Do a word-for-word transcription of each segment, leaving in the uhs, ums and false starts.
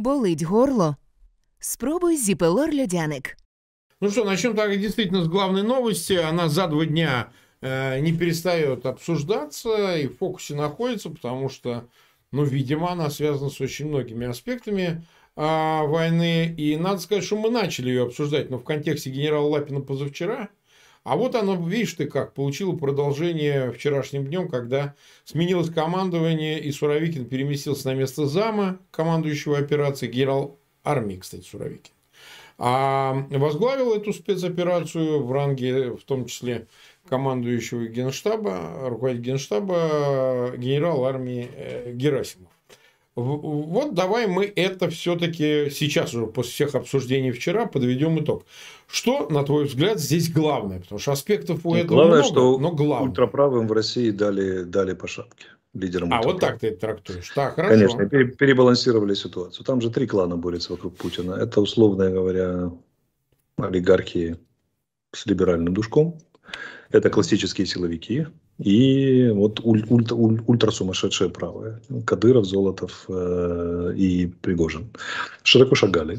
Болить горло? Спробуй Зіпелор-льодяник. Ну что, начнем так действительно с главной новости. Она за два дня э, не перестает обсуждаться и в фокусе находится, потому что, ну, видимо, она связана с очень многими аспектами э, войны. И надо сказать, что мы начали ее обсуждать, но в контексте генерала Лапина позавчера. А вот она, видишь ты как, получила продолжение вчерашним днем, когда сменилось командование, и Суровикин переместился на место зама командующего операцией, генерал армии, кстати, Суровикин. А возглавил эту спецоперацию в ранге, в том числе, командующего Генштаба, руководителя Генштаба, генерал армии Герасимов. Вот давай мы это все-таки сейчас уже, после всех обсуждений вчера, подведем итог. Что, на твой взгляд, здесь главное? Потому что аспектов у этого главное, много, что но главное. Ультраправым в России дали, дали по шапке. Лидерам а, вот так ты это трактуешь. Так, хорошо. Конечно, перебалансировали ситуацию. Там же три клана борются вокруг Путина. Это, условно говоря, олигархи с либеральным душком. Это классические силовики. И вот уль, уль, уль, ультрасумасшедшие правые. Кадыров, Золотов э, и Пригожин. Широко шагали.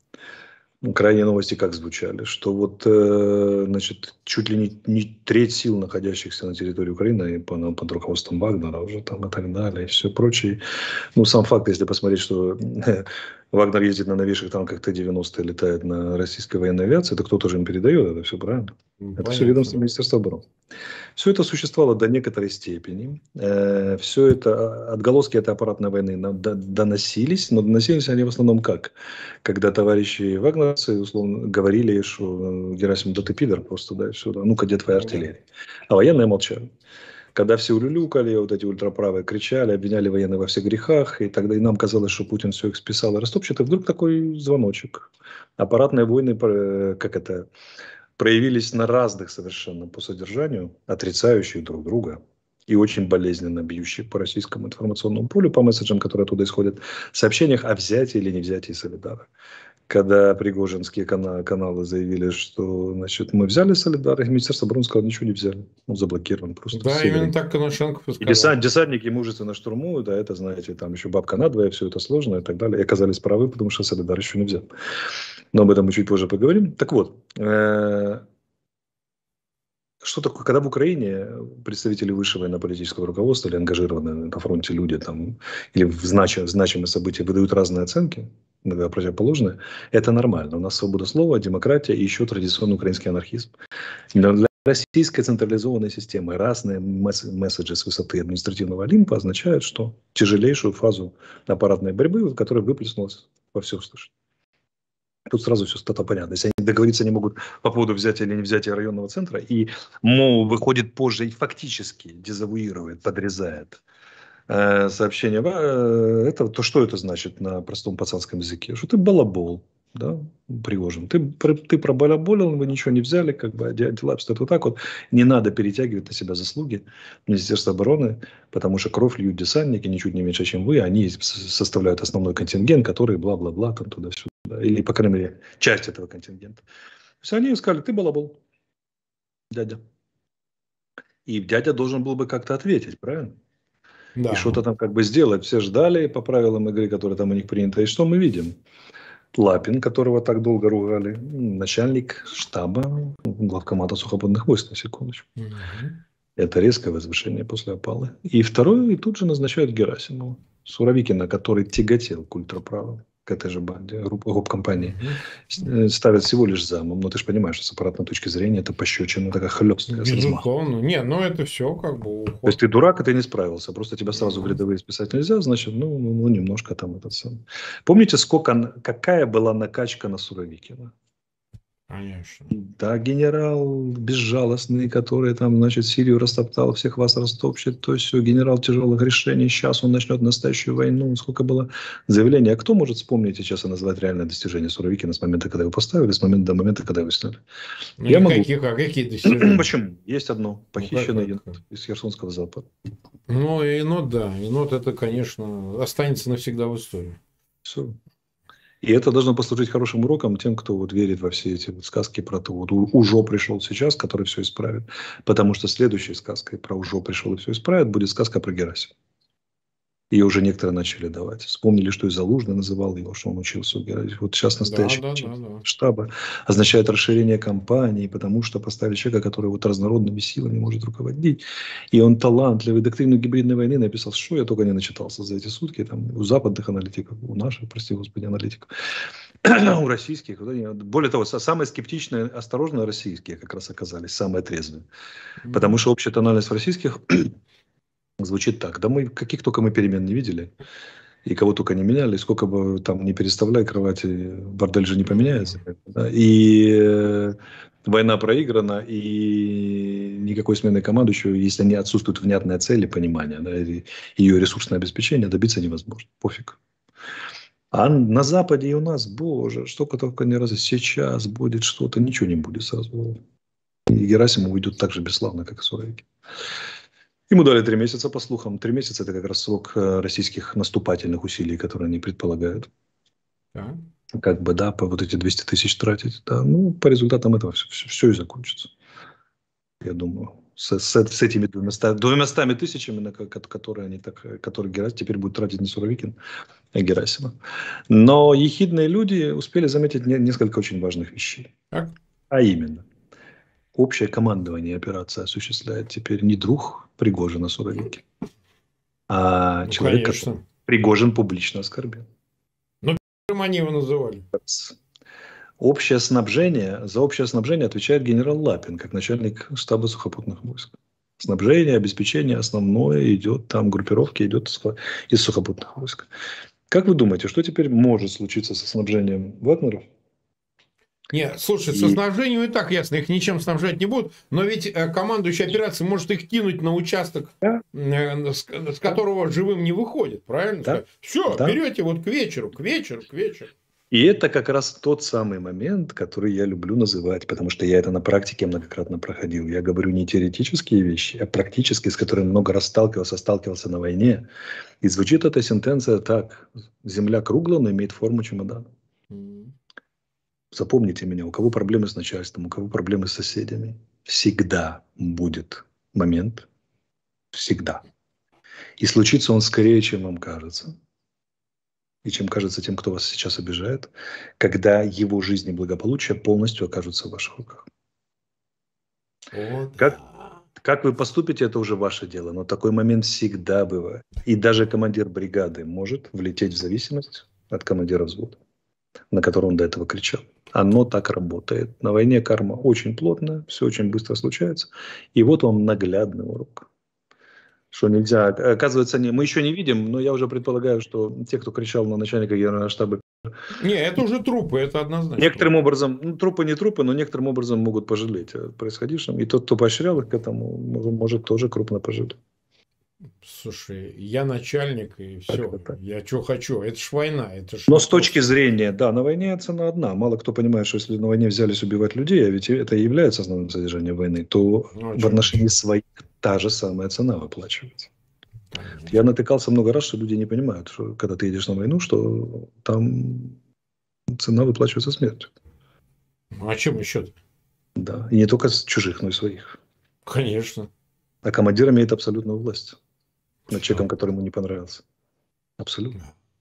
Крайние новости как звучали, что вот, э, значит, чуть ли не, не треть сил, находящихся на территории Украины, под, под руководством Вагнера уже там и так далее, и все прочее. Ну, сам факт, если посмотреть, что Вагнер ездит на новейших танках Т девяносто и летает на российской военной авиации, это кто-то же им передает, это все правильно. Понятно. Это все ведомство Министерства обороны. Все это существовало до некоторой степени. Э, все это, отголоски этой аппаратной войны доносились, но доносились они в основном как? Когда товарищи вагнерцы, условно, говорили, что Герасим, да ты пидор просто, да, все, ну-ка, где твоя артиллерия? А военные молчали. Когда все улюлюкали, вот эти ультраправые кричали, обвиняли военных во всех грехах, и тогда и нам казалось, что Путин все их списал и растопчет, и вдруг такой звоночек. Аппаратные войны, как это, проявились на разных совершенно по содержанию, отрицающие друг друга и очень болезненно бьющих по российскому информационному полю, по месседжам, которые оттуда исходят, сообщениях о взятии или не взятии Солидара. Когда пригожинские каналы, каналы заявили, что, значит, мы взяли Солидар, и Министерство обороны сказало, ничего не взяли. Он заблокирован просто. Да, именно так Коношенков и сказал. Десант, десантники мужественно штурмуют, а это, знаете, там еще бабка надвое, все это сложно и так далее. И оказались правы, потому что Солидар еще не взял. Но об этом мы чуть позже поговорим. Так вот, э- что такое, когда в Украине представители высшего военно-политического руководства или ангажированные на фронте люди там, или в значимые, значимые события выдают разные оценки, иногда противоположные, это нормально. У нас свобода слова, демократия и еще традиционный украинский анархизм. Но для российской централизованной системы разные месседжи с высоты административного Олимпа означают, что тяжелейшую фазу аппаратной борьбы, которая выплеснулась во все услышать. Тут сразу все стало понятно. Если они договориться не могут по поводу взятия или не взятия районного центра, и МО выходит позже и фактически дезавуирует, подрезает э, сообщение, э, это, то что это значит на простом пацанском языке? Что ты балабол, да, Пригожин. Ты, ты пробалаболил, вы ничего не взяли, как бы, дела обстоят вот так вот. Не надо перетягивать на себя заслуги Министерства обороны, потому что кровь льют десантники, ничуть не меньше, чем вы. Они составляют основной контингент, который бла-бла-бла, там туда-сюда. Или, по крайней мере, часть этого контингента. То есть они сказали, ты балабол, дядя. И дядя должен был бы как-то ответить, правильно? Да. И что-то там как бы сделать. Все ждали по правилам игры, которые там у них приняты. И что мы видим? Лапин, которого так долго ругали, начальник штаба главкомата сухопутных войск, на секундочку. Угу. Это резкое возвышение после опалы. И второй, и тут же назначают Герасимова. Суровикина, который тяготел к ультраправым, к этой же банде, гоп-компании, угу. ставят всего лишь замом. Но ты же понимаешь, что с аппаратной точки зрения это пощечина такая хлесткая. Безусловно. Не, ну это все как бы уход. То есть ты дурак, и ты не справился. Просто тебя сразу в рядовые списать нельзя, значит, ну, ну немножко там этот самый. Помните, сколько, какая была накачка на Суровикина? Конечно. Да, генерал безжалостный, который там, значит, Сирию растоптал, всех вас растопчет, то есть все, генерал тяжелых решений, сейчас он начнет настоящую войну. Сколько было заявлений. А кто может вспомнить сейчас и назвать реальное достижение Суровикина с момента, когда его поставили, с момента до момента, когда его сняли? Ну, я могу. Каких, а какие достижения? Почему? Есть одно. Похищенный ну, енот из Херсонского запада. Ну, енот, да. Енот, это, конечно, останется навсегда в истории. Все. И это должно послужить хорошим уроком тем, кто вот верит во все эти вот сказки про то, вот Ужо пришел сейчас, который все исправит. Потому что следующей сказкой про Ужо пришел и все исправит будет сказка про Герасима. Ее уже некоторые начали давать. Вспомнили, что и Залужный называл его, что он учился убирать. Вот сейчас настоящий да, да, да, да. штаба означает расширение кампании, потому что поставили человека, который вот разнородными силами может руководить. И он талантливый. Доктрину гибридной войны написал, что я только не начитался за эти сутки. Там, у западных аналитиков, у наших, прости господи, аналитиков, у российских. Более того, самые скептичные, осторожные российские как раз оказались, самые трезвые. Mm-hmm. Потому что общая тональность в российских звучит так. Да мы каких только мы перемен не видели. И кого только не меняли. Сколько бы там не переставляй кровати, бордель же не поменяется. Да? И э, война проиграна. И никакой смены командующего, если не отсутствует внятная цель и понимание, да, и ее ресурсное обеспечение, добиться невозможно. Пофиг. А на Западе и у нас, боже, что только не раз. Сейчас будет что-то, ничего не будет сразу. И Герасимов уйдет так же бесславно, как и Суровикин. Ему дали три месяца, по слухам. Три месяца – это как раз срок российских наступательных усилий, которые они предполагают. Да. Как бы, да, по вот эти двести тысяч тратить. Да. Ну, по результатам этого все, все, все и закончится. Я думаю. С, с, с этими двумястами тысячами, на которые они так, которые Герасимов теперь будет тратить не Суровикин, а Герасимов. Но ехидные люди успели заметить не, несколько очень важных вещей. Так. А именно. Общее командование операции осуществляет теперь не друг Пригожина Суровикин, а ну, человек, конечно. Который Пригожин публично оскорбил. Ну, они его называли. Общее снабжение, за общее снабжение отвечает генерал Лапин, как начальник штаба сухопутных войск. Снабжение, обеспечение основное идет, там группировки идет из сухопутных войск. Как вы думаете, что теперь может случиться со снабжением вагнеров? Нет, слушай, и... со снабжением и так ясно, их ничем снабжать не будут, но ведь э, командующий операцией может их кинуть на участок, да. э, с, с которого да. живым не выходит, правильно? Да. Все, да. берете вот к вечеру, к вечеру, к вечеру. И это как раз тот самый момент, который я люблю называть, потому что я это на практике многократно проходил. Я говорю не теоретические вещи, а практические, с которыми много раз сталкивался, сталкивался на войне. И звучит эта сентенция так. Земля круглая, но имеет форму чемодана. Mm. Запомните меня, у кого проблемы с начальством, у кого проблемы с соседями. Всегда будет момент, всегда. И случится он скорее, чем вам кажется. И чем кажется тем, кто вас сейчас обижает, когда его жизнь и благополучие полностью окажутся в ваших руках. О, да. как, как вы поступите, это уже ваше дело, но такой момент всегда бывает. И даже командир бригады может влететь в зависимость от командира взвода, на которого он до этого кричал. Оно так работает. На войне карма очень плотная, все очень быстро случается. И вот вам наглядный урок. Что нельзя. Оказывается, не, мы еще не видим, но я уже предполагаю, что те, кто кричал на начальника генерального штаба... Не, это уже трупы, это однозначно. Некоторым образом, ну, трупы не трупы, но некоторым образом могут пожалеть о происходившем. И тот, кто поощрял их к этому, может тоже крупно пожалеть. Слушай, я начальник, и все. Так, так. Я что хочу. Это ж война. Это ж но с точки зрения, да, на войне цена одна. Мало кто понимает, что если на войне взялись убивать людей, а ведь это и является основным содержанием войны, то ну, в отношении своих та же самая цена выплачивается. Понятно. Я натыкался много раз, что люди не понимают, что когда ты едешь на войну, что там цена выплачивается смертью. Ну, а чем еще-то? Да, и не только с чужих, но и своих. Конечно. А командир имеет абсолютную власть над человеком, который ему не понравился. Абсолютно.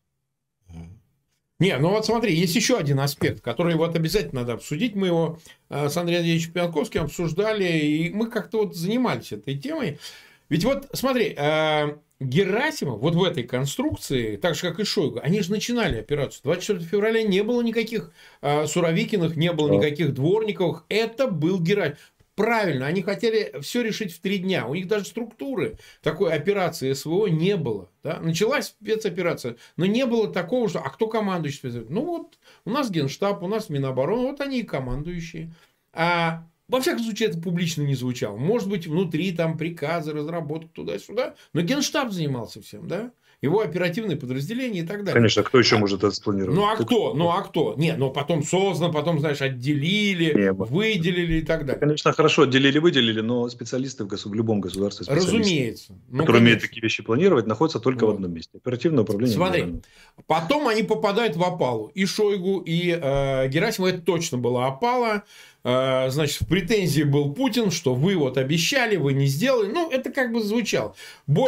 Не, ну вот смотри, есть еще один аспект, который вот обязательно надо обсудить. Мы его э, с Андреем Андреевичем Пьянковским обсуждали, и мы как-то вот занимались этой темой. Ведь вот смотри, э, Герасимов вот в этой конструкции, так же как и Шойгу, они же начинали операцию. двадцать четвёртого февраля не было никаких э, Суровикиных, не было никаких Дворниковых. Это был Герасимов. Правильно, они хотели все решить в три дня. У них даже структуры такой операции СВО не было. Да? Началась спецоперация, но не было такого, что... А кто командующий спецоперацией? Ну вот, у нас Генштаб, у нас Минобороны, вот они и командующие. А во всяком случае, это публично не звучало. Может быть, внутри там приказы, разработки туда-сюда. Но Генштаб занимался всем, да? Его оперативные подразделения и так далее. Конечно, кто еще а, может это спланировать? Ну, а кто? кто? Ну, а кто? Не, ну, потом создано, потом, знаешь, отделили, не, выделили и так далее. Конечно, хорошо, отделили, выделили, но специалисты в, госу- в любом государстве, разумеется, ну, которые конечно. умеют такие вещи планировать, находятся только вот. в одном месте. Оперативное управление. Смотри, генеральное. Потом они попадают в опалу. И Шойгу, и э, Герасимов, это точно была опала. Э, значит, в претензии был Путин, что вы вот обещали, вы не сделали. Ну, это как бы звучало. Более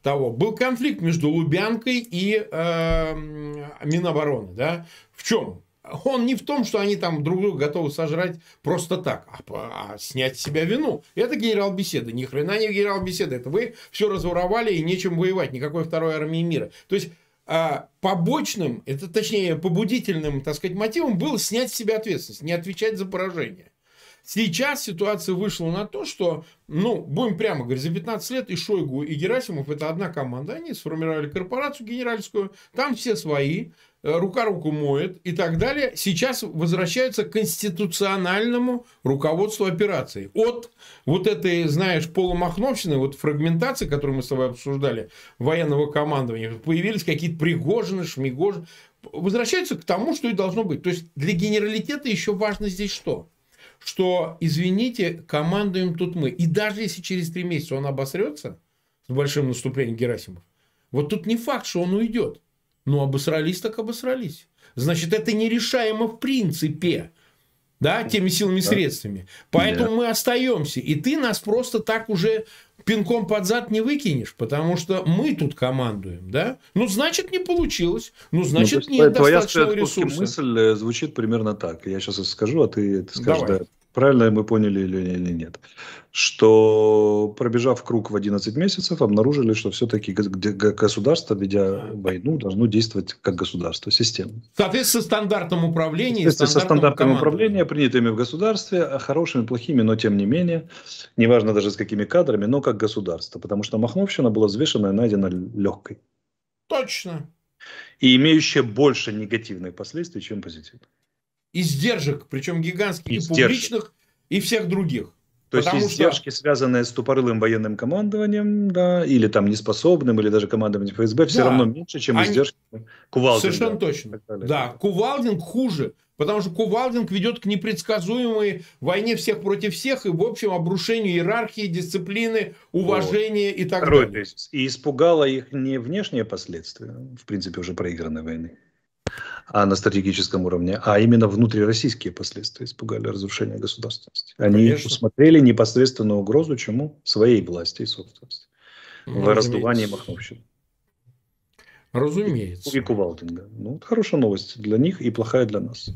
того. Был конфликт между Лубянкой и э, Минобороны. Да? В чем? Он не в том, что они там друг друга готовы сожрать просто так, а, а снять с себя вину. Это генерал-беседа. Ни хрена не генерал-беседа. Это вы все разворовали и нечем воевать. Никакой второй армии мира. То есть, а, побочным, это, точнее, побудительным, так сказать, мотивом было снять с себя ответственность, не отвечать за поражение. Сейчас ситуация вышла на то, что, ну, будем прямо говорить, за пятнадцать лет и Шойгу, и Герасимов это одна команда. Они сформировали корпорацию генеральскую, там все свои, рука руку моет и так далее. Сейчас возвращаются к конституциональному руководству операцией. От вот этой, знаешь, полумахновщины, вот фрагментации, которую мы с тобой обсуждали, военного командования, появились какие-то Пригожины, Шмигожины. Возвращаются к тому, что и должно быть. То есть, для генералитета еще важно здесь что? Что, извините, командуем тут мы. И даже если через три месяца он обосрется с большим наступлением Герасимов, вот тут не факт, что он уйдет. Ну, обосрались так обосрались. Значит, это нерешаемо в принципе. Да, теми силами и средствами. Поэтому да. мы остаемся. И ты нас просто так уже пинком под зад не выкинешь, потому что мы тут командуем. Да? Ну, значит, не получилось. Ну, значит, ну, нет достаточного ресурса. Мысль звучит примерно так. Я сейчас скажу, а ты, ты скажешь, да, правильно мы поняли или, или нет. Что, пробежав круг в одиннадцать месяцев, обнаружили, что все-таки государство, ведя войну, должно действовать как государство, системно. Соответственно, со стандартом управления. Со стандартом управления, принятыми в государстве, хорошими, плохими, но тем не менее, неважно даже с какими кадрами, но как государство. Потому что махновщина была взвешена и найдена легкой. Точно. И имеющая больше негативных последствий, чем позитивных. Издержек, причем гигантских, и, и публичных, и всех других. То Потому есть издержки, что... связанные с тупорылым военным командованием, да, или там неспособным, или даже командованием эф эс бэ, да. все равно меньше, чем Они... издержки Кувалдинга. Совершенно точно. Да, Кувалдинг хуже, потому что Кувалдинг ведет к непредсказуемой войне всех против всех и, в общем, обрушению иерархии, дисциплины, уважения вот. и так Второй, далее. И испугало их не внешние последствия, в принципе, уже проигранной войны, а на стратегическом уровне, а именно внутрироссийские последствия испугали разрушения государственности. Они Конечно. усмотрели непосредственную угрозу чему? Своей власти и собственности. Ну, в раздувании махновщины. Разумеется. И Кувалдинга. Ну, это хорошая новость для них и плохая для нас.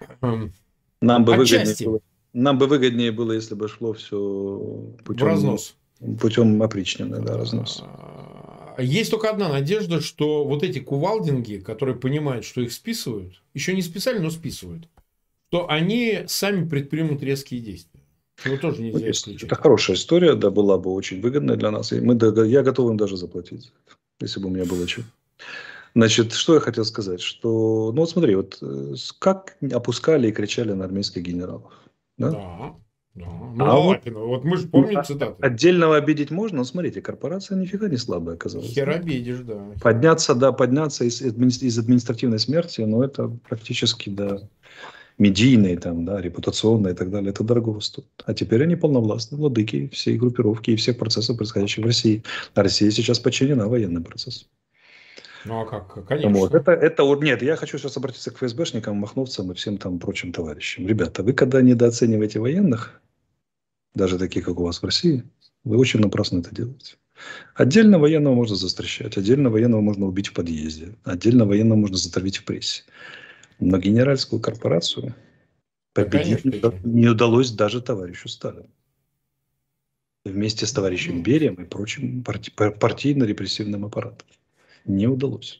Нам бы, выгоднее было, нам бы выгоднее было, если бы шло все путем, разнос. путем опричнины, да, разнос. Есть только одна надежда, что вот эти кувалдинги, которые понимают, что их списывают, еще не списали, но списывают, то они сами предпримут резкие действия. Его тоже нельзя исключать. Это хорошая история, да, была бы очень выгодная для нас. И мы, я готов им даже заплатить, если бы у меня было чем. Значит, что я хотел сказать, что, ну вот смотри, вот как опускали и кричали на армейских генералов. Да. да. Да. Ну, а вот, вот мы же помним ну, цитаты. Отдельного обидеть можно, но смотрите, корпорация нифига не слабая оказалась. Хер обидишь, да. Подняться, да, подняться из, из административной смерти, но это практически, да, медийные, там, да, репутационные и так далее, это дорого стоит. А теперь они полновластные владыки всей группировки и всех процессов, происходящих в России. А Россия сейчас подчинена военным процессам. Ну, а как? Конечно. Вот. Это, это, нет, я хочу сейчас обратиться к эф эс бэшникам, махновцам и всем там прочим товарищам. Ребята, вы когда недооцениваете военных, даже таких, как у вас в России, вы очень напрасно это делаете. Отдельно военного можно застращать, отдельно военного можно убить в подъезде, отдельно военного можно затравить в прессе. Но генеральскую корпорацию победить да, конечно, не, не удалось даже товарищу Сталину. Вместе с товарищем Берием и прочим парти, партийно-репрессивным аппаратом. Не удалось.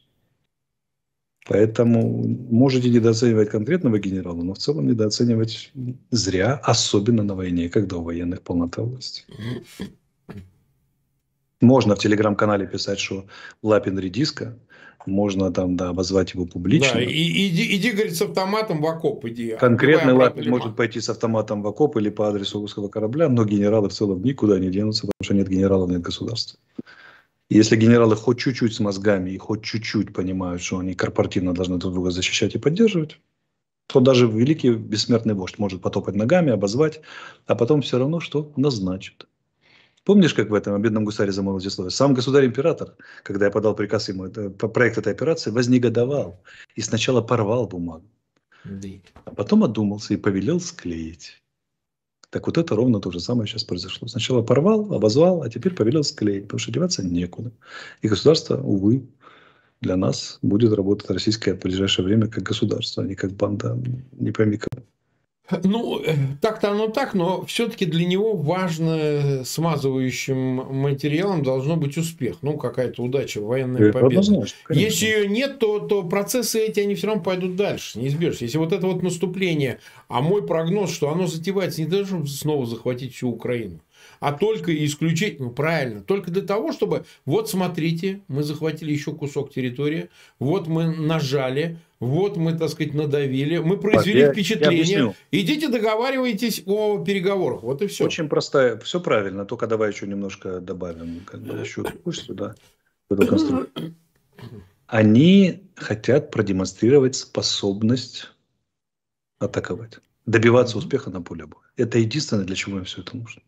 Поэтому можете недооценивать конкретного генерала, но в целом недооценивать зря, особенно на войне, когда у военных полнота власти. Можно в телеграм-канале писать, что Лапин редиска, можно там, да, обозвать его публично. Да, и, иди, иди, говорит, с автоматом в окоп, иди. Конкретный Лапин может пойти с автоматом в окоп или по адресу русского корабля, но генералы в целом никуда не денутся, потому что нет генералов, нет государства. Если генералы хоть чуть-чуть с мозгами и хоть чуть-чуть понимают, что они корпоративно должны друг друга защищать и поддерживать, то даже великий бессмертный вождь может потопать ногами, обозвать, а потом все равно что назначит. Помнишь, как в этом «Бедном гусаре за Владислава»? Сам государь-император, когда я подал приказ ему, это, проект этой операции, вознегодовал и сначала порвал бумагу, а потом одумался и повелел склеить. Так вот это ровно то же самое сейчас произошло. Сначала порвал, обозвал, а теперь повелел склеить, потому что деваться некуда. И государство, увы, для нас будет работать российское в ближайшее время как государство, а не как банда, не пойми как. Ну, так-то оно так, но все-таки для него важно смазывающим материалом должно быть успех. Ну, какая-то удача, военная Это победа. однозначно, конечно. Если ее нет, то, то процессы эти, они все равно пойдут дальше, неизбежно. Если вот это вот наступление, а мой прогноз, что оно затевается не для того, чтобы снова захватить всю Украину, а только и исключительно, ну, правильно, только для того, чтобы, вот смотрите, мы захватили еще кусок территории, вот мы нажали, вот мы, так сказать, надавили, мы произвели Я- я впечатление, объясню. идите договаривайтесь о переговорах, вот и все. Очень простая, все правильно, только давай еще немножко добавим, как бы еще пусть сюда, в эту конструкцию. Они хотят продемонстрировать способность атаковать, добиваться Мгм. успеха на поле боя. Это единственное, для чего им все это нужно.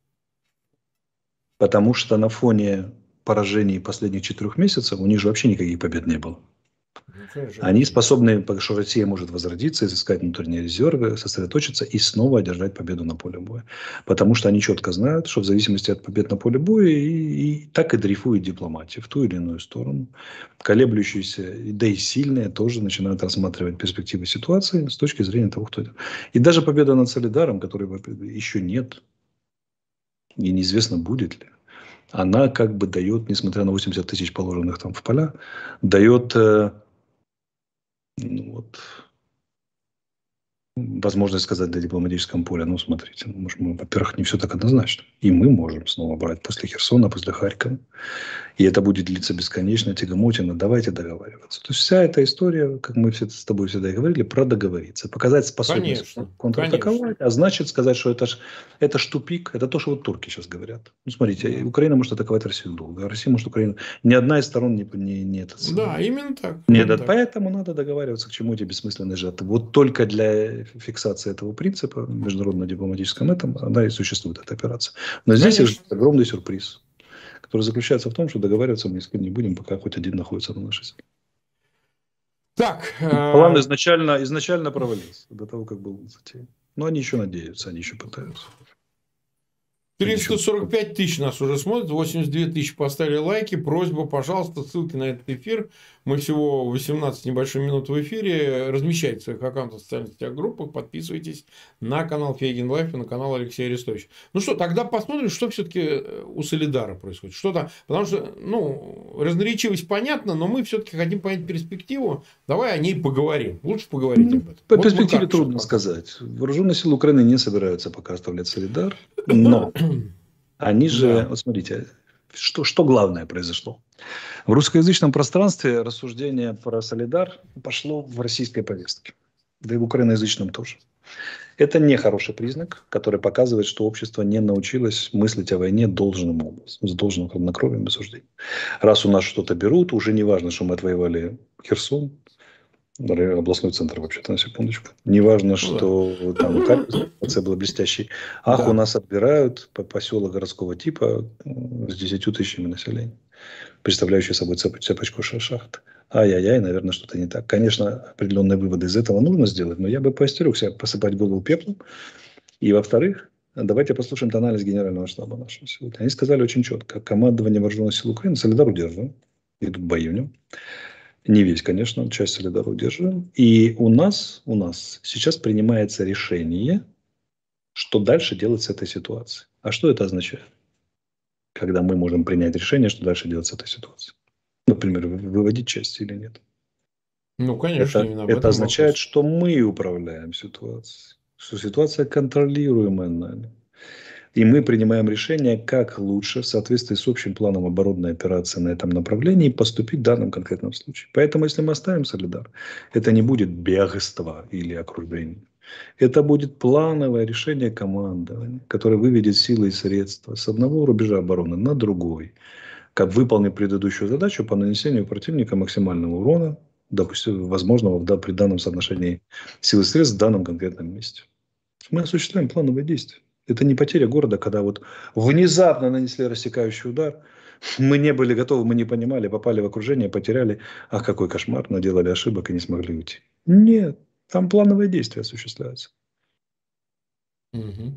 Потому что на фоне поражений последних четырех месяцев у них же вообще никаких побед не было. Ну, конечно, Они нет. способны, потому что Россия может возродиться, изыскать внутренние резервы, сосредоточиться и снова одержать победу на поле боя. Потому что они четко знают, что в зависимости от побед на поле боя и, и так и дрейфует дипломатия в ту или иную сторону. Колеблющиеся, да и сильные тоже начинают рассматривать перспективы ситуации с точки зрения того, кто это. И даже победа над Солидаром, которой еще нет, и неизвестно будет ли, она как бы дает, несмотря на восемьдесят тысяч положенных там в поля, дает э, ну, вот, возможность сказать на дипломатическом поле, ну, смотрите, ну, может, мы, во-первых, не все так однозначно. И мы можем снова брать после Херсона, после Харькова. И это будет длиться бесконечно, тягомотина. Давайте договариваться. То есть вся эта история, как мы все с тобой всегда и говорили, про договориться. Показать способность Конечно, контратаковать, а значит сказать, что это ж, это ж тупик. Это то, что вот турки сейчас говорят. Ну, смотрите, Да. Украина может атаковать Россию долго, а Россия может Украину... Ни одна из сторон не, не, не это самое. Да, именно так. Нет, именно да, так. поэтому надо договариваться, к чему эти бессмысленные жертвы. Вот только для фиксации этого принципа в международном дипломатическом этом, она и существует, эта операция. Но здесь Конечно. есть огромный сюрприз, который заключается в том, что договариваться мы ни с кем не будем, пока хоть один находится на нашей земле. Так, План э, изначально, изначально провалился до того, как был затеян. Но они еще надеются, они еще пытаются. триста сорок пять тысяч нас уже смотрят, восемьдесят две тысячи поставили лайки. Просьба, пожалуйста, ссылки на этот эфир. Мы всего восемнадцать небольших минут в эфире. Размещайте в своих аккаунтах в социальных сетях, группах. Подписывайтесь на канал Фейгин Лайф и на канал Алексея Арестовича. Ну что, тогда посмотрим, что все-таки у Солидара происходит. Что там, потому что, ну, разноречивость понятна, но мы все-таки хотим понять перспективу. Давай о ней поговорим. Лучше поговорить об этом. По Вот перспективе мы как трудно сейчас пока. сказать. Вооруженные силы Украины не собираются пока оставлять Солидар, но они же, Да. вот смотрите, что, что главное произошло. В русскоязычном пространстве рассуждение про Солидар пошло в российской повестке. Да и в украиноязычном тоже. Это не хороший признак, который показывает, что общество не научилось мыслить о войне должным образом, с должным хладнокровием и суждением. Раз у нас что-то берут, уже не важно, что мы отвоевали Херсон, областной центр вообще-то, на секундочку. Неважно, что там Харьков был блестящий. Ах, Да. у нас отбирают по поселок городского типа с десятью тысячами населения, представляющий собой цеп- цепочку шахт. Ай-яй-яй, наверное, что-то не так. Конечно, определенные выводы из этого нужно сделать, но я бы поостерегся посыпать голову пеплом. И, во-вторых, давайте послушаем анализ генерального штаба нашего сегодня. Они сказали очень четко. Командование вооруженных сил Украины Солидар удерживаем. Идут бои в нем. Не весь, конечно, часть Солидара удерживаем. И у нас, у нас сейчас принимается решение, что дальше делать с этой ситуацией. А что это означает? Когда мы можем принять решение, что дальше делать с этой ситуацией. Например, выводить части или нет. Ну, конечно, Это, именно об это этом означает, вопрос. что мы управляем ситуацией. Что ситуация контролируемая нами. И мы принимаем решение, как лучше в соответствии с общим планом оборонной операции на этом направлении поступить в данном конкретном случае. Поэтому, если мы оставим Солидар, это не будет бегство или окружение. Это будет плановое решение командования, которое выведет силы и средства с одного рубежа обороны на другой, как выполнить предыдущую задачу по нанесению противника максимального урона, допустим, возможного при данном соотношении сил и средств в данном конкретном месте. Мы осуществляем плановые действия. Это не потеря города, когда вот внезапно нанесли рассекающий удар, мы не были готовы, мы не понимали, попали в окружение, потеряли, ах, какой кошмар, наделали ошибок и не смогли уйти. Нет, там плановые действия осуществляются. Угу.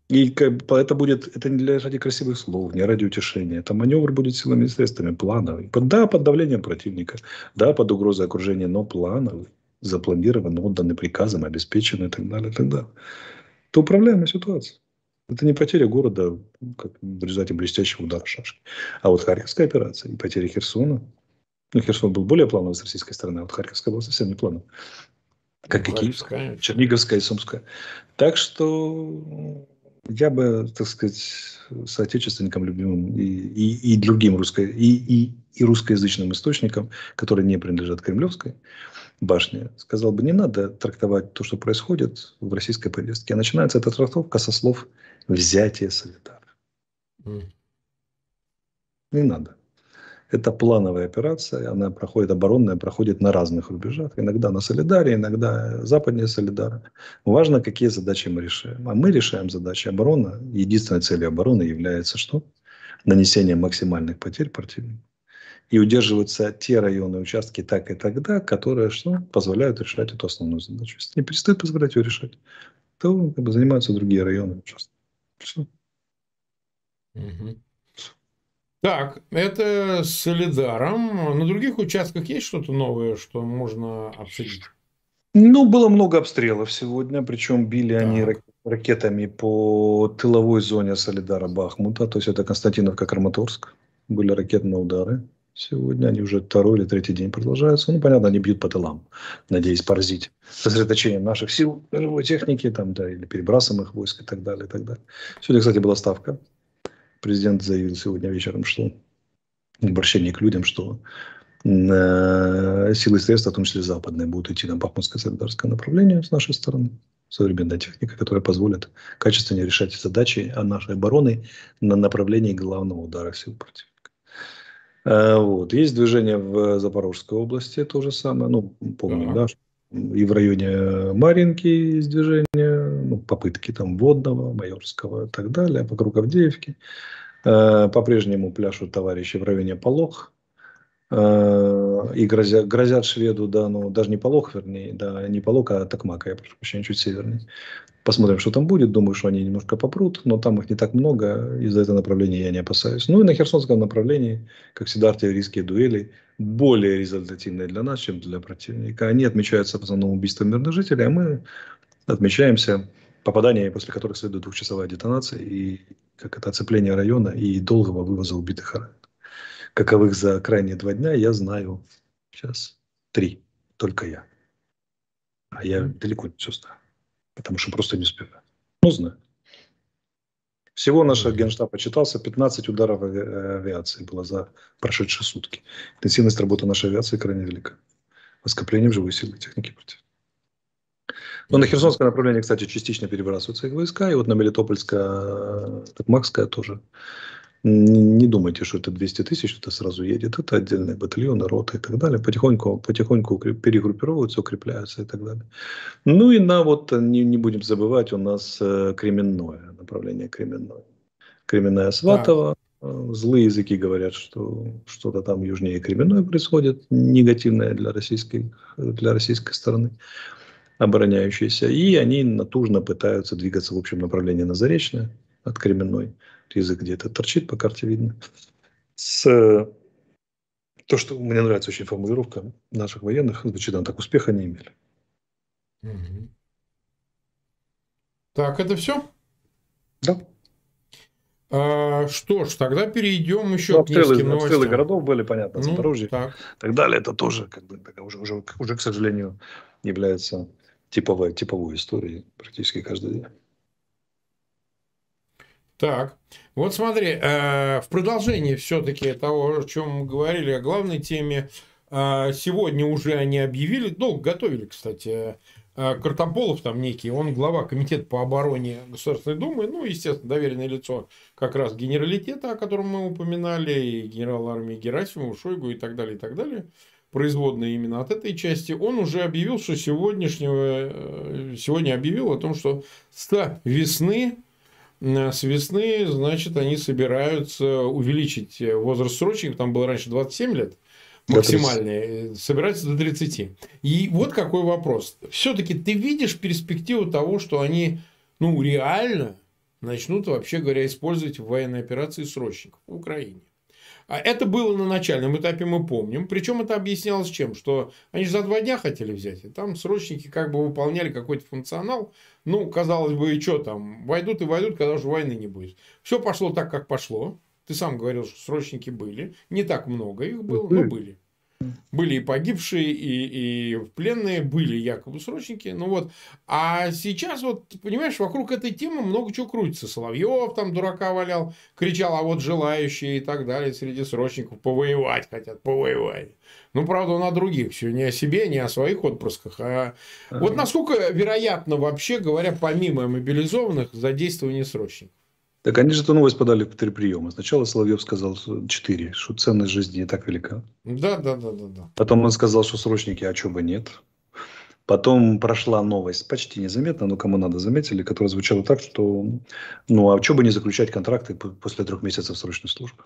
И как бы это будет, это не для ради красивых слов, не ради утешения. Это маневр будет силами и средствами плановый. Под- Да, под давлением противника, да, под угрозой окружения, но плановый, запланирован, отданный приказом, обеспечен и так далее, и так далее. Это управляемая ситуация. Это не потеря города, ну, как в результате блестящего удара шашки. А вот Харьковская операция и потеря Херсона. Ну, Херсон был более плановый с российской стороны, а вот Харьковская была совсем не плановая. Ну, Как и Харьков, Киевская, конечно. Черниговская и Сумская. Так что я бы, так сказать, соотечественникам любимым и, и, и другим русско, и, и, и русскоязычным источникам, которые не принадлежат Кремлевской башне, сказал бы, не надо трактовать то, что происходит в российской повестке. А начинается эта трактовка со слов «взятие Солидара». М. Не надо. Это плановая операция, она проходит, оборонная, проходит на разных рубежах. Иногда на Солидаре, иногда западнее Солидара. Важно, какие задачи мы решаем. А мы решаем задачи обороны. Единственной целью обороны является что? Нанесение максимальных потерь противнику. И удерживаются те районы, участки так и тогда, которые что? Позволяют решать эту основную задачу. Если не перестают позволять ее решать, то как бы, занимаются другие районы. Участки. Все. Мгм. Так, это с Солидаром. На других участках есть что-то новое, что можно обсудить? Ну, было много обстрелов сегодня, причем били они рак- Так. ракетами по тыловой зоне Солидара Бахмута, то есть это Константиновка, Краматорск. Были ракетные удары сегодня, они уже второй или третий день продолжаются. Ну, понятно, они бьют по тылам, надеясь поразить сосредоточение наших сил, живой техники, там, да, или перебрасываемых войск и так далее, и так далее. Сегодня, кстати, была ставка. Президент заявил сегодня вечером, что в обращении к людям, что э, силы и средства, в том числе западные, будут идти на Бахмутское солидарское направление с нашей стороны. Современная техника, которая позволит качественнее решать задачи нашей обороны на направлении главного удара сил противника. Э, Вот. Есть движение в Запорожской области, то же самое. Ну, помним, Так. да, и в районе Марьинки есть движение, ну, попытки там Водного, Майорского и так далее, вокруг Авдеевки. Э, По-прежнему пляшут товарищи в районе Полох. Э, И грозят, грозят шведу, да, ну, даже не Полог, вернее, да, не Полог, а Токмака, я прошу прощения, чуть севернее. Посмотрим, что там будет. Думаю, что они немножко попрут, но там их не так много. Из-за этого направления я не опасаюсь. Ну и на Херсонском направлении, как всегда, артиллерийские дуэли более результативные для нас, чем для противника. Они отмечаются в основном убийством мирных жителей, а мы отмечаемся попаданиями, после которых следует двухчасовая детонация и как это оцепление района и долгого вывоза убитых. Каковых за крайние два дня я знаю сейчас три. Только я. А я Мгм. далеко не все знаю. Потому что просто не успеваю. Ну, знаю. Всего наш Мгм. генштаб почитался, пятнадцать ударов ави- авиации было за прошедшие сутки. Интенсивность работы нашей авиации крайне велика. Скопление в живой силы техники против. Но на Мгм. Херсонское направление, кстати, частично перебрасываются их войска. И вот на Мелитопольское, Токмакское тоже. Н- Не думайте, что это двести тысяч, это сразу едет. Это отдельные батальоны, роты и так далее. Потихоньку, потихоньку укреп- перегруппировываются, укрепляются и так далее. Ну и на вот, не, не будем забывать, у нас э, Кременное, направление Кременное. Кременная Так. Сватово. Э, Злые языки говорят, что что-то там южнее Кременной происходит, негативное для российской, для российской стороны, обороняющейся. И они натужно пытаются двигаться в общем направлении на Заречное от Кременной. Язык где-то торчит, по карте видно. С, э, то, что мне нравится очень формулировка наших военных, звучит она так: успеха не имели. Мгм. Так, это все? Да. Что ж, тогда перейдем Ну, еще к нескольким обстрелы, обстрелы новостям. городов были, понятно, Ну, Запорожье и так. так далее. Это тоже, как бы, такая уже, уже, уже, к сожалению, является типовой, типовой историей практически каждый день. Так, вот смотри, э, в продолжении все-таки того, о чем мы говорили, о главной теме, э, сегодня уже они объявили, долго готовили, кстати, э, Картополов там некий, он глава комитета по обороне Государственной Думы, ну, естественно, доверенное лицо как раз генералитета, о котором мы упоминали, и генерал армии Герасимова, Шойгу и так далее, и так далее, производные именно от этой части, он уже объявил, что сегодняшнего, э, сегодня объявил о том, что с весны с весны, значит, они собираются увеличить возраст срочников, там было раньше двадцать семь лет, До тридцати. максимальный, собираются до тридцати. И вот какой вопрос. Все-таки ты видишь перспективу того, что они, ну, реально начнут, вообще говоря, использовать в военной операции срочников в Украине. А это было на начальном этапе, мы помним. Причем это объяснялось чем? Что они же за два дня хотели взять. И там срочники как бы выполняли какой-то функционал. Ну, казалось бы, и что там? Войдут и войдут, когда уже войны не будет. Все пошло так, как пошло. Ты сам говорил, что срочники были. Не так много их было, но были. Были и погибшие, и, и пленные, были якобы срочники. Ну вот. А сейчас, вот, понимаешь, вокруг этой темы много чего крутится. Соловьев там дурака валял, кричал, а вот желающие и так далее среди срочников повоевать хотят, повоевать. Ну, правда, он о других все, не о себе, не о своих отпрысках. А ага. Вот насколько вероятно, вообще говоря, помимо мобилизованных, задействование срочников? Так они же эту новость подали в три приема. Сначала Соловьев сказал четыре, что ценность жизни не так велика. Да, да, да, да, да. Потом он сказал, что срочники, а чего бы нет. Потом прошла новость, почти незаметно, но кому надо заметили, которая звучала так, что ну а чего бы не заключать контракты после трех месяцев срочной службы.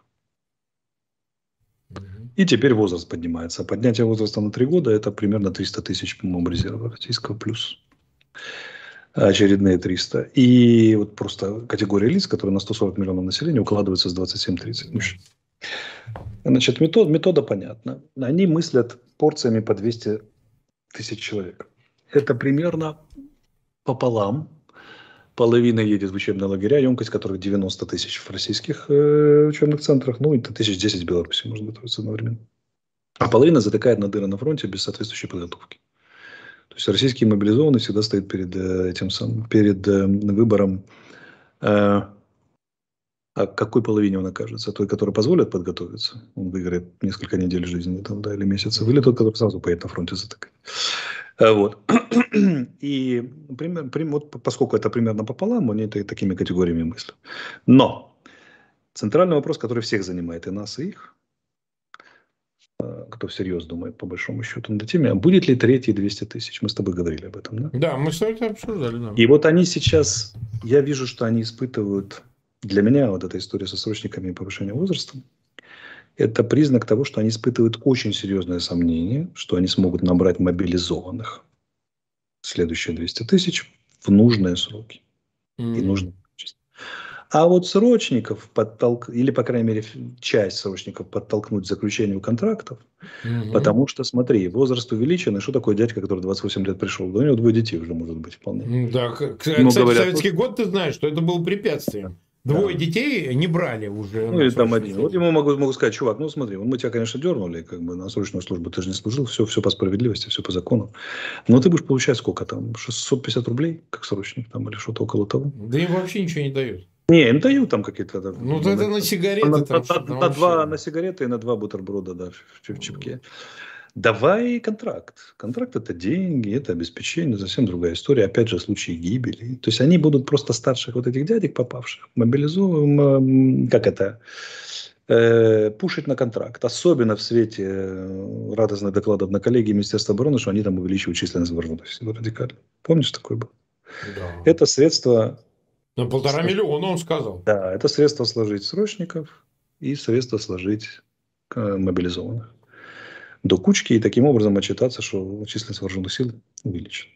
Угу. И теперь возраст поднимается. А поднятие возраста на три года это примерно триста тысяч, по-моему, резерва российского плюс. Очередные триста. И вот просто категория лиц, которые на сто сорок миллионов населения укладываются с двадцать семь тридцать мужчин. Значит, метод, метода понятна. Они мыслят порциями по двести тысяч человек. Это примерно пополам. Половина едет в учебные лагеря, емкость которых девяносто тысяч в российских э, учебных центрах. Ну, это тысяч десять в Беларуси может готовиться одновременно. А половина затыкает на дыры на фронте без соответствующей подготовки. То есть российский мобилизованный всегда стоит перед этим самым, перед э, выбором, э, а к какой половине он окажется. Той, которая позволит подготовиться, он выиграет несколько недель жизни там, да, или месяцев, или тот, который сразу поедет на фронте затыкать. Вот. И пример, пример, вот, поскольку это примерно пополам, они это, такими категориями мыслят. Но центральный вопрос, который всех занимает, и нас, и их, кто всерьез думает, по большому счету, над теме, будет ли третьи двести тысяч? Мы с тобой говорили об этом, да? Да, мы с тобой это обсуждали. Да. И вот они сейчас, я вижу, что они испытывают, для меня вот эта история со срочниками и повышением возраста, это признак того, что они испытывают очень серьезное сомнение, что они смогут набрать мобилизованных следующие двести тысяч в нужные сроки. Mm-hmm. И нужные количество. А вот срочников подтолк... или, по крайней мере, часть срочников подтолкнуть к заключению контрактов, mm-hmm. потому что, смотри, возраст увеличен, и что такое дядька, который двадцать восемь лет пришел? Да у него двое детей уже может быть вполне. Да, кстати, ну, говорят, советский год, ты знаешь, что это было препятствием. Двое да. детей не брали уже. Ну, или там один. Службу. Вот ему могу, могу сказать, чувак, ну смотри, мы тебя, конечно, дернули, как бы на срочную службу ты же не служил, все, все по справедливости, все по закону. Но ты будешь получать сколько там? шестьсот пятьдесят рублей, как срочник, там, или что-то около того. Да им вообще ничего не дают. Не, им дают там какие-то. Да, ну, на, это на сигареты. На, там, на, на, на, два, на сигареты и на два бутерброда, да, в, в чипке. Давай контракт. Контракт – это деньги, это обеспечение, совсем другая история. Опять же, случаи гибели. То есть, они будут просто старших вот этих дядек, попавших, мобилизуем, как это, э, пушить на контракт. Особенно в свете радостных докладов на коллегии Министерства обороны, что они там увеличивают численность вооруженных сил радикально. Помнишь, такое было? Да. Это средство... На полтора миллиона, он сказал. Да, это средство сложить срочников и средство сложить мобилизованных до кучки и таким образом отчитаться, что численность вооруженных сил увеличена.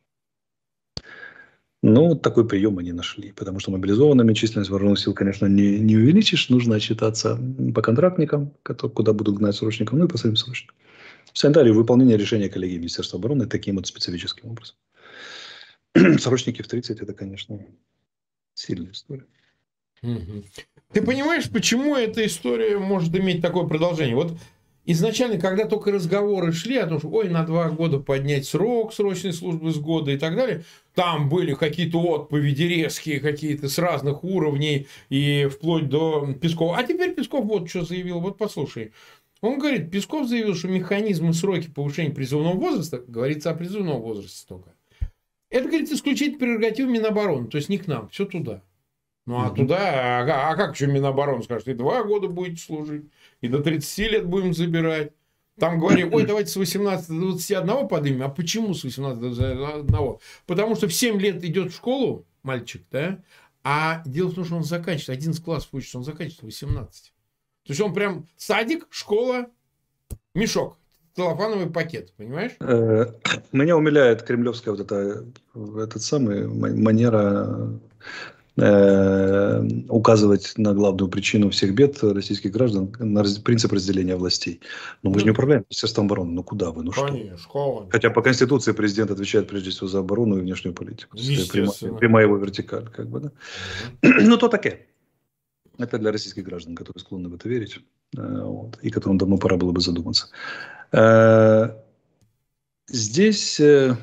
Но вот такой прием они нашли, потому что мобилизованными численность вооруженных сил, конечно, не, не увеличишь, нужно отчитаться по контрактникам, которые, куда будут гнать срочников, ну и по своим срочникам. Санитарию выполнение решения коллегии Министерства обороны таким вот специфическим образом. Срочники в тридцать это, конечно, сильная история. Ты понимаешь, почему эта история может иметь такое продолжение? Вот изначально, когда только разговоры шли о том, что ой, на два года поднять срок срочной службы с года и так далее, там были какие-то отповеди резкие, какие-то с разных уровней и вплоть до Пескова. А теперь Песков вот что заявил, вот послушай. Он говорит, Песков заявил, что механизмы сроки повышения призывного возраста, говорится о призывном возрасте только, это, говорит, исключительно прерогатива Минобороны, то есть не к нам, все туда. Ну, а mm-hmm. туда, а, а как еще Минобороны скажет, и два года будете служить, и до тридцати лет будем забирать. Там говорили, ой, давайте с восемнадцати до двадцати одного поднимем. А почему с восемнадцати до двадцати одного? Потому что в семь лет идет в школу мальчик, да, а дело в том, что он заканчивает, одиннадцать классов учится, он заканчивает в восемнадцати. То есть, он прям садик, школа, мешок. Целлофановый пакет, понимаешь? Меня умиляет кремлевская вот эта, этот самый манера э, указывать на главную причину всех бед российских граждан, на раз- принцип разделения властей. Но мы же не управляем Министерством обороны. Ну куда вы? Ну что? Конечно, кого? Хотя по Конституции президент отвечает прежде всего за оборону и внешнюю политику. То есть это прямая, Естественно. прямая его вертикаль. Как бы, да? Мгм. Ну то таке. Это для российских граждан, которые склонны в это верить. э, вот, и которым давно пора было бы задуматься. Э, Здесь э,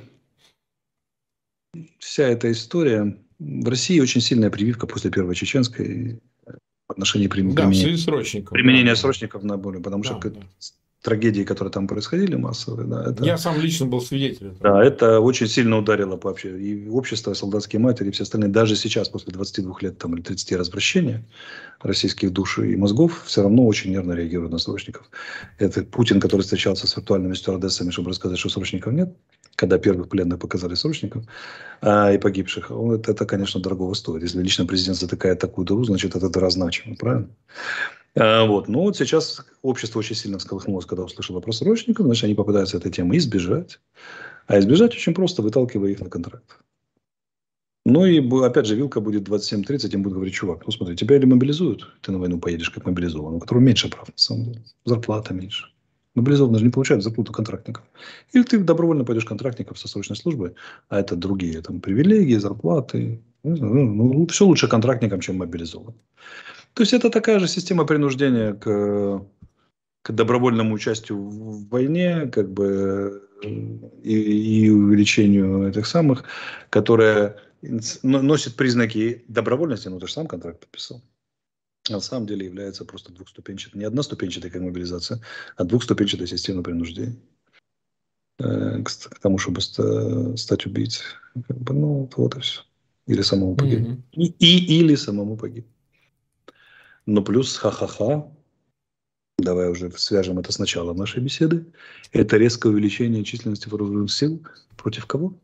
вся эта история. В России очень сильная прививка после Первой Чеченской в отношении прим- Да, в применения, связи с срочником. Да, применения да. срочников на боли. Потому что Да, к- да. трагедии, которые там происходили массовые, да, это, Я сам лично был свидетелем этого. да, это очень сильно ударило по вообще и общество, и солдатские матери, и все остальные. Даже сейчас, после двадцати двух лет там, или тридцати развращения российских душ и мозгов, все равно очень нервно реагируют на срочников. Это Путин, который встречался с виртуальными стюардессами, чтобы рассказать, что срочников нет, когда первых пленных показали срочников а, и погибших. Он, это, это, конечно, дорогого стоит. Если лично президент затыкает такую дыру, значит, это дыра значима, правильно? А, вот. Но вот сейчас общество очень сильно всколыхнулось, когда услышало про срочников, значит, они попытаются этой темы избежать. А избежать очень просто, выталкивая их на контракт. Ну и, бу- опять же, вилка будет двадцать семь тридцать, им будут говорить: чувак, ну смотри, тебя или мобилизуют, ты на войну поедешь как мобилизованный, у которого меньше прав, на самом деле, зарплата меньше. Мобилизованные же не получают зарплату контрактников. Или ты добровольно пойдешь контрактников со срочной службы, а это другие там привилегии, зарплаты. Ну, ну, все лучше контрактникам, чем мобилизованным. То есть это такая же система принуждения к, к добровольному участию в войне, как бы э, и, и увеличению этих самых, которая инс- но- носит признаки добровольности, ну ты же сам контракт подписал. А на самом деле является просто двухступенчатой, не одноступенчатой, как мобилизация, а двухступенчатой системой принуждения э, к, ст- к тому, чтобы ста- стать убийцей. Как бы, ну, вот, вот и все. Или самому погибнуть. Мгм. И, и- или самому погибнуть. Но плюс ха-ха-ха, давай уже свяжем это с началом нашей беседы, это резкое увеличение численности вооруженных сил против кого?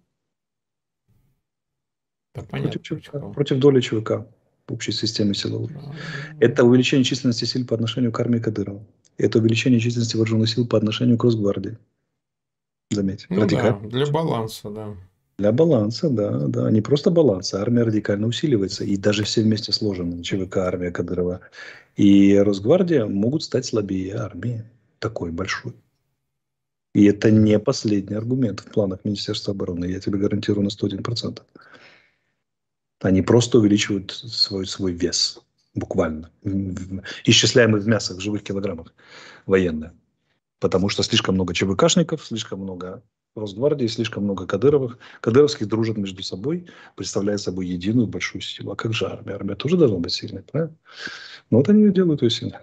Да, Против понятно, против ЧВК, кого. против доли ЧВК в общей системе силовой. Да, да, Это да. увеличение численности сил по отношению к армии Кадырова. Это увеличение численности вооруженных сил по отношению к Росгвардии. Заметь, Ну радикально. да, для баланса, да. Для баланса, да, да. Не просто баланса, армия радикально усиливается. И даже все вместе сложенные, ЧВК, армия Кадырова и Росгвардия, могут стать слабее армии такой большой. И это не последний аргумент в планах Министерства обороны. Я тебе гарантирую на сто один процент. Они просто увеличивают свой, свой вес. Буквально. В- Исчисляемый в мясах, в живых килограммах военных. Потому что слишком много ЧВКшников, слишком много Росгвардии, слишком много Кадыровых. Кадыровских дружат между собой, представляя собой единую большую силу. А как же армия? Армия тоже должна быть сильной, правильно? Но вот они ее делают ее сильной.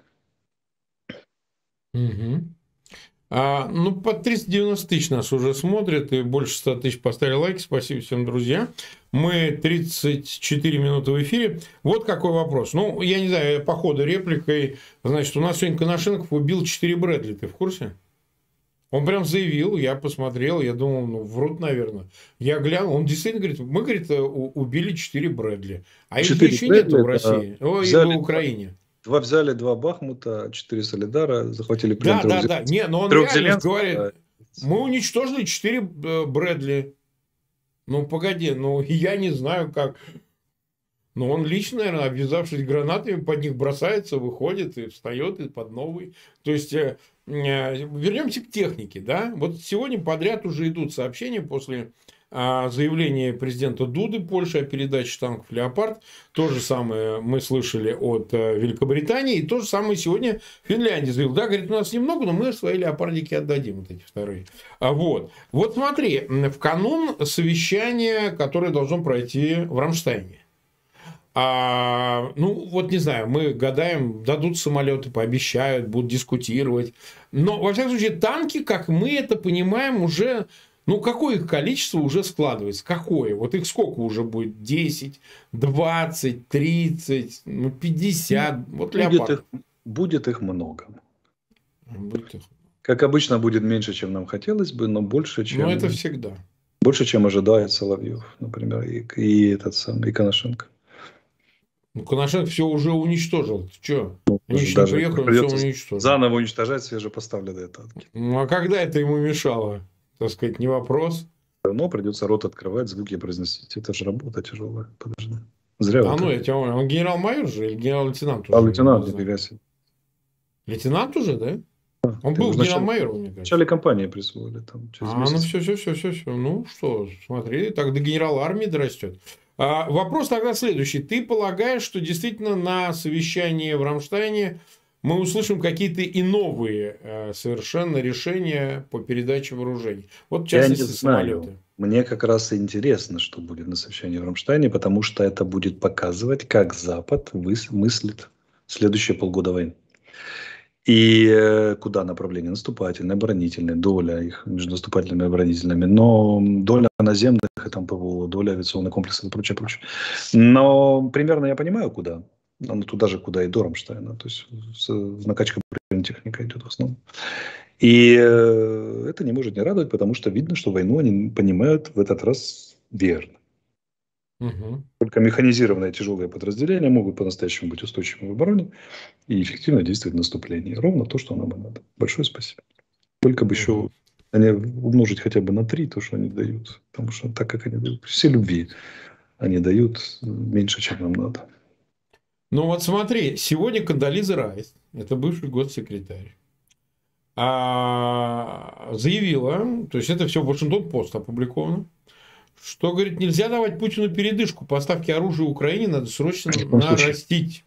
Мгм. А, ну, по триста девяносто тысяч нас уже смотрят, и больше ста тысяч поставили лайки. Спасибо всем, друзья. Мы тридцать четыре минуты в эфире. Вот какой вопрос. Ну, я не знаю, по ходу репликой. Значит, у нас сегодня Коношенков убил четыре Брэдли. Ты в курсе? Он прям заявил, я посмотрел, я думал, ну, врут, наверное. Я глянул, он действительно говорит, мы, говорит, у- убили четыре Брэдли. А их же Четыре еще нету Брэдли, в да. России. Ой, в Взяли Украине. два, взяли два Бахмута, четыре Солидара, захватили плен Да, трех, да, Зел- да. Не, но он трех реально же Зеленских. говорит, Да. мы уничтожили четыре э, Брэдли. Ну, погоди, ну, я не знаю, как. Но он лично, наверное, обвязавшись гранатами, под них бросается, выходит и встает и под новый. То есть, э, э, вернемся к технике, да. Вот сегодня подряд уже идут сообщения после а, заявления президента Дуды Польши о передаче танков «Леопард». То же самое мы слышали от э, Великобритании. И то же самое сегодня Финляндия заявила. Да, говорит, у нас немного, но мы свои «Леопардики» отдадим, вот эти вторые. А вот. Вот смотри, в канун совещания, которое должно пройти в Рамштайне. А, ну, вот не знаю, мы гадаем, дадут самолеты, пообещают, будут дискутировать. Но, во всяком случае, танки, как мы это понимаем, уже... Ну, какое их количество уже складывается? Какое? Вот их сколько уже будет? десять, двадцать, тридцать, ну, пятьдесят? Вот Будет «Леопард». их, будет их много. Будет их. Как обычно, будет меньше, чем нам хотелось бы, но больше, Но это чем, всегда. больше, чем ожидает Соловьев, например, и, и этот самый, и Коношенко. Ну, Коношенко все уже уничтожил. Ты что? Они Уже еще не даже приехали, он все придется уничтожил. заново уничтожать свежепоставленные танки. Ну, а когда это ему мешало? Так сказать, не вопрос. Но придется рот открывать, звуки произносить. Это же работа тяжелая. Подожди. Зря вы А ну, так. я тебя умоляю, он генерал-майор же или генерал-лейтенант А уже? лейтенант, Не знаю. нифига себе. Лейтенант уже, да? Он Ты был в начале, генерал-майором, мне в кажется. начале кампании присвоили, там, через А, ну месяц. все, все, все, все, все. Ну что, смотри, так до генерала армии дорастет. А, вопрос тогда следующий. Ты полагаешь, что действительно на совещании в Рамштайне мы услышим какие-то и новые э, совершенно решения по передаче вооружений? Вот в Я не частности знаю. самолеты. Мне как раз и интересно, что будет на совещании в Рамштайне, потому что это будет показывать, как Запад выс- мыслит следующие полгода войны. И э, куда направление? Наступательное, оборонительное, доля их между наступательными и оборонительными. Но доля наземных, и там ПВО, доля авиационных комплексов и прочее, прочее. Но примерно я понимаю, куда. Ну, туда же, куда и до Рамштайна. То есть с- накачка бронетехника идет в основном. И э, это не может не радовать, потому что видно, что войну они понимают в этот раз верно. Угу. Только механизированные тяжелые подразделения могут по-настоящему быть устойчивыми в обороне и эффективно действовать в наступлении. Ровно то, что нам и надо. Большое спасибо. Только бы еще Угу. они умножить хотя бы на три то, что они дают. Потому что так, как они дают, все любви они дают меньше, чем нам надо. Ну вот смотри, сегодня Кондолиза Райс, это бывший госсекретарь, а, заявила, то есть это все в Вашингтон-Пост опубликовано, что, говорит, нельзя давать Путину передышку. Поставки оружия Украине надо срочно Ни в коем случае. нарастить.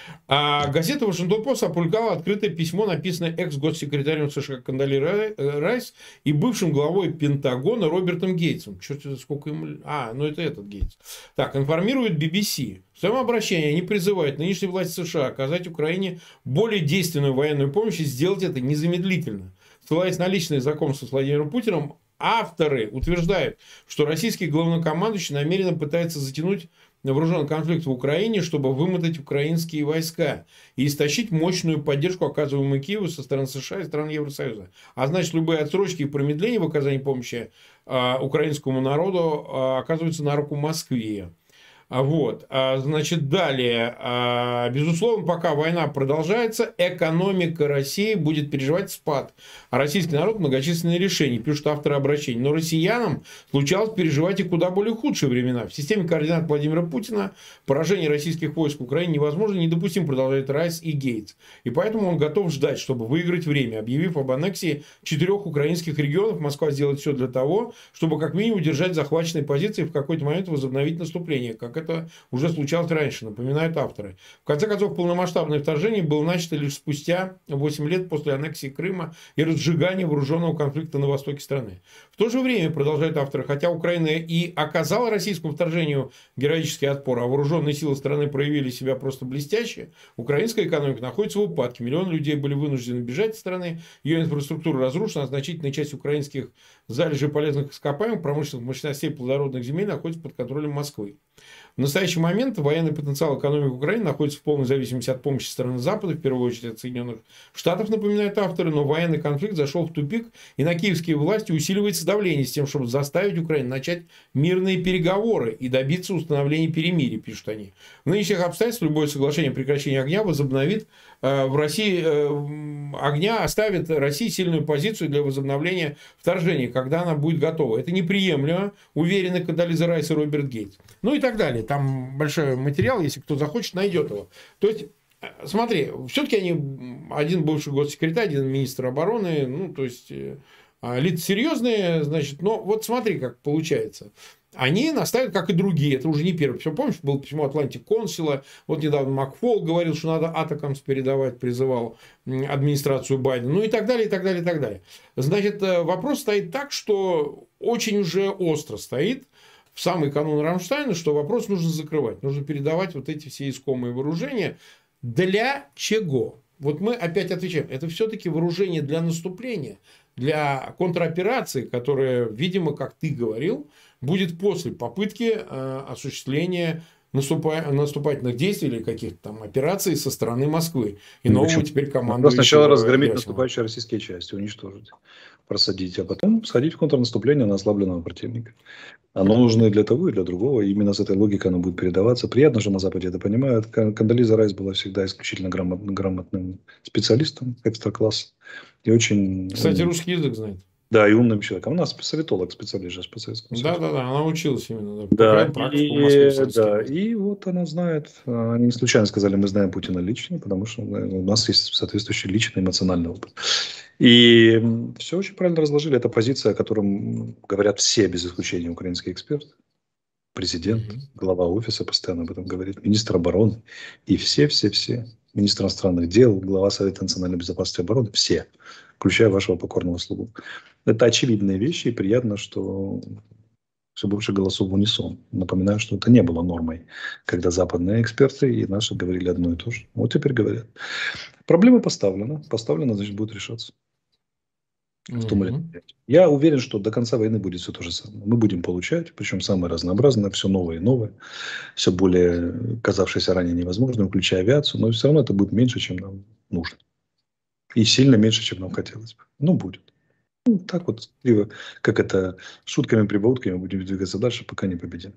А газета «Вашингтон-Пост» опубликовала открытое письмо, написанное экс-госсекретарем США Кондоли Райс и бывшим главой Пентагона Робертом Гейтсом. Черт, сколько ему... А, ну это этот Гейтс. Так, информирует би би си. В своем обращении они призывают нынешние власти США оказать Украине более действенную военную помощь и сделать это незамедлительно. Ссылаясь на личное знакомство с Владимиром Путиным, авторы утверждают, что российский главнокомандующий намеренно пытается затянуть вооруженный конфликт в Украине, чтобы вымотать украинские войска и истощить мощную поддержку, оказываемую Киеву со стороны США и стран Евросоюза. А значит, любые отсрочки и промедления в оказании помощи э, украинскому народу э, оказываются на руку Москве. А вот, а, значит, далее, а, безусловно, пока война продолжается, экономика России будет переживать спад, а российский народ многочисленные решения, пишут авторы обращений. Но россиянам случалось переживать и куда более худшие времена. В системе координат Владимира Путина поражение российских войск в Украине невозможно, недопустим, продолжает Райс и Гейтс. И поэтому он готов ждать, чтобы выиграть время. Объявив об аннексии четырех украинских регионов, Москва сделает все для того, чтобы как минимум удержать захваченные позиции и в какой-то момент возобновить наступление, как это уже случалось раньше, напоминают авторы. В конце концов, полномасштабное вторжение было начато лишь спустя восемь лет после аннексии Крыма и разжигания вооруженного конфликта на востоке страны. В то же время, продолжают авторы, хотя Украина и оказала российскому вторжению героический отпор, а вооруженные силы страны проявили себя просто блестяще, украинская экономика находится в упадке. Миллионы людей были вынуждены бежать из страны, ее инфраструктура разрушена, а значительная часть украинских залежей полезных ископаемых, промышленных мощностей, плодородных земель находится под контролем Москвы. В настоящий момент военный потенциал экономики Украины находится в полной зависимости от помощи страны Запада, в первую очередь от Соединенных Штатов, напоминают авторы, но военный конфликт зашел в тупик, и на киевские власти усиливается давление с тем, чтобы заставить Украину начать мирные переговоры и добиться установления перемирия, пишут они. В нынешних обстоятельствах любое соглашение о прекращении огня возобновит э, в России э, огня, оставит России сильную позицию для возобновления вторжения, когда она будет готова. Это неприемлемо, уверены Кондолиза Райс и Роберт Гейтс. Ну и так далее. Там большой материал, если кто захочет, найдет его. То есть, смотри, все-таки они, один бывший госсекретарь, один министр обороны, ну, то есть, лица серьезные, значит, но вот смотри, как получается. Они настаивают, как и другие. Это уже не первый. Все, помнишь, было письмо Атлантик консула. Вот недавно Макфол говорил, что надо атакамс передавать, призывал администрацию Байдена. Ну и так далее, и так далее, и так далее. Значит, вопрос стоит так, что очень уже остро стоит в самый канун Рамштайна, что вопрос нужно закрывать. Нужно передавать вот эти все искомые вооружения. Для чего? Вот мы опять отвечаем. Это все-таки вооружение для наступления, для контроперации, которая, видимо, как ты говорил, будет после попытки э, осуществления наступа... наступательных действий или каких-то там операций со стороны Москвы. И нового Почему? теперь командующего. Просто сначала разгромить Герасимова. наступающие российские части, уничтожить, просадить, а потом сходить в контрнаступление на ослабленного противника. Оно нужно и для того, и для другого. И именно с этой логикой оно будет передаваться. Приятно, что на Западе это понимают. Кондолиза Райс была всегда исключительно грамотным, грамотным специалистом экстра-класса. И очень... Кстати, русский язык знает. Да, и умным человеком. У нас советолог, специалист же по Советскому Союзу. Да-да-да, она училась именно. Да, Практику в Москве. и, да, и вот она знает, они не случайно сказали, мы знаем Путина лично, потому что у нас есть соответствующий личный эмоциональный опыт. И все очень правильно разложили. Это позиция, о котором говорят все, без исключения, украинские эксперты. Президент, угу. глава офиса постоянно об этом говорит, министр обороны и все-все-все. Министр иностранных дел, глава Совета национальной безопасности и обороны, все, включая вашего покорного слугу. Это очевидные вещи, и приятно, что все больше голосов в унисон. Напоминаю, что это не было нормой, когда западные эксперты и наши говорили одно и то же. Вот теперь говорят. Проблема поставлена. Поставлена, значит, будет решаться. В том или ином. Я уверен, что до конца войны будет все то же самое. Мы будем получать, причем самое разнообразное, все новое и новое, все более казавшееся ранее невозможным, включая авиацию, но все равно это будет меньше, чем нам нужно. И сильно меньше, чем нам хотелось бы. Ну, будет. Ну, так вот, как это, шутками-прибаутками будем двигаться дальше, пока не победим.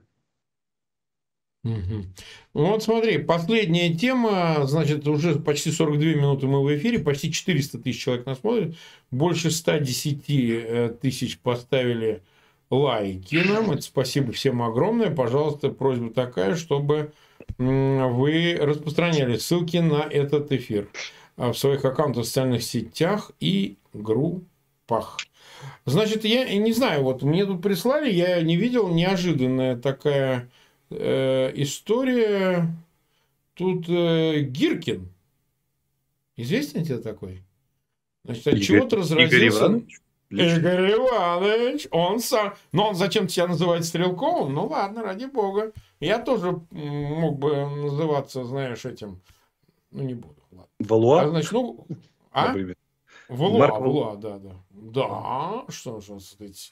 Угу. Ну вот смотри, последняя тема, значит, уже почти сорок две минуты мы в эфире, почти четыреста тысяч человек нас смотрят, больше ста десяти тысяч поставили лайки нам, это спасибо всем огромное, пожалуйста, просьба такая, чтобы вы распространяли ссылки на этот эфир в своих аккаунтах в социальных сетях и группах. Значит, я не знаю, вот мне тут прислали, я не видел, неожиданная такая э, история. Тут э, Гиркин. Известен тебе такой? Значит, от чего-то разразился... Игорь Иванович? Игорь Иванович, он сам... Но он зачем себя называет Стрелковым? Ну ладно, ради бога. Я тоже мог бы называться, знаешь, этим... Ну, не буду. Ладно. Валуа? А, значит, ну... А? Например. Валуа, Марк Валуа, да, да. Да, что же сказать.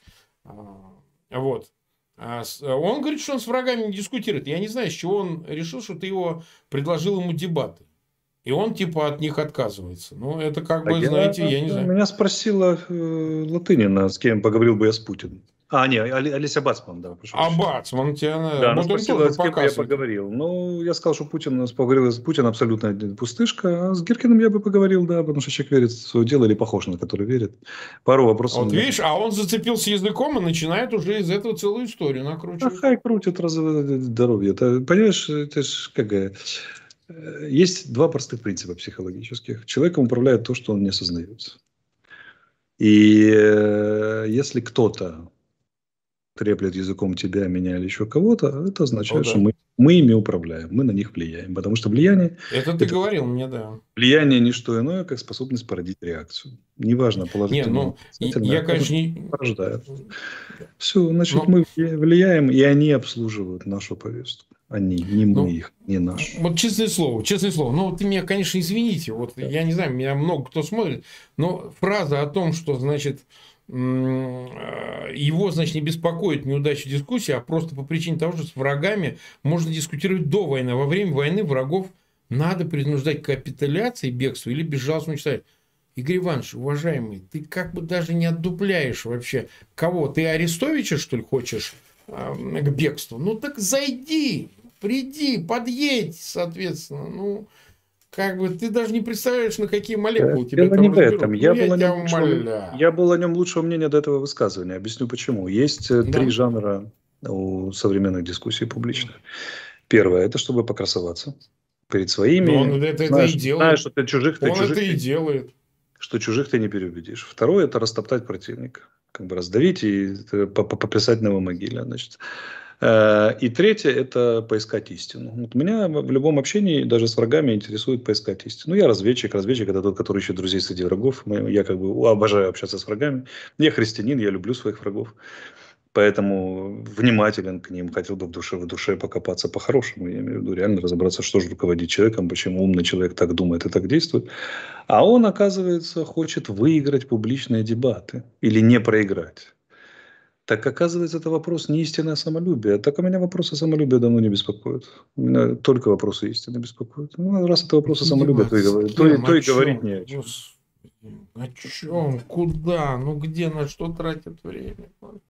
Вот. Он говорит, что он с врагами не дискутирует. Я не знаю, с чего он решил, что ты его предложил ему дебаты. И он типа от них отказывается. Ну, это как бы, я, знаете, я не знаю. Меня спросила э, Латынина, с кем поговорил бы я с Путиным. А, не, Олеся Бацман, да. А Бацман тебя... Да, она спросила, с кем я поговорил. Ну, я сказал, что Путин, поговорил с Путиным абсолютно пустышка, а с Гиркиным я бы поговорил, да, потому что человек верит в свое дело или похож на который верит. Пару вопросов. Вот видишь, а он зацепился языком и начинает уже из этого целую историю накручивать. А хай крутит здоровье. Это, понимаешь, это ж как... Есть два простых принципа психологических. Человеком управляет то, что он не осознает. И э, если кто-то треплет языком тебя, меня или еще кого-то, это означает, О, да. что мы, мы ими управляем, мы на них влияем. Потому что влияние... Это ты это, говорил мне, да. Влияние не что иное, как способность породить реакцию. Неважно, положительно. Не, ну, я, конечно, не... порождает. Все, значит, Но... мы влияем, и они обслуживают нашу повестку. Они, не мы ну, их, не наши. Вот честное слово, честное слово. Ну, ты меня, конечно, извините. Вот да. Я не знаю, меня много кто смотрит, но фраза о том, что, значит, его, значит, не беспокоит неудача дискуссии, а просто по причине того, что с врагами можно дискутировать до войны. Во время войны врагов надо принуждать к капитуляции, бегству или безжалостно уничтожать. Игорь Иванович, уважаемый, ты как бы даже не отдупляешь вообще. Кого? Ты Арестовича, что ли, хочешь э, к бегству? Ну, так зайди, приди, подъедь, соответственно. Ну, как бы ты даже не представляешь, на какие молекулы тебя Дело там не в этом. Ну, я, я, был тебя нем лучшего, я был о нем лучшего мнения до этого высказывания. Объясню почему. Есть да. три жанра у современных дискуссий публичных. Первое, это чтобы покрасоваться перед своими. Но он это, знаешь, это и делает. Знаешь, что ты чужих, ты он чужих, это и делает. Что чужих ты не переубедишь. Второе, это растоптать противника. Как бы раздавить и поплясать на его могиле. Значит. И третье, это поискать истину. Вот меня в любом общении, даже с врагами, интересует поискать истину. Ну, я разведчик. Разведчик – это тот, который ищет друзей среди врагов. Я как бы обожаю общаться с врагами. Я христианин, я люблю своих врагов. Поэтому внимателен к ним. Хотел бы в душе, в душе покопаться по-хорошему. Я имею в виду реально разобраться, что же руководит человеком, почему умный человек так думает и так действует. А он, оказывается, хочет выиграть публичные дебаты или не проиграть. Так, оказывается, это вопрос не истины, а самолюбия. Так у меня вопросы самолюбия давно не беспокоят. Меня только вопросы истины беспокоят. Ну, раз это вопросы самолюбия, то и, то, то и говорить не о чем. О чем? Куда? Ну, где? На что тратят время?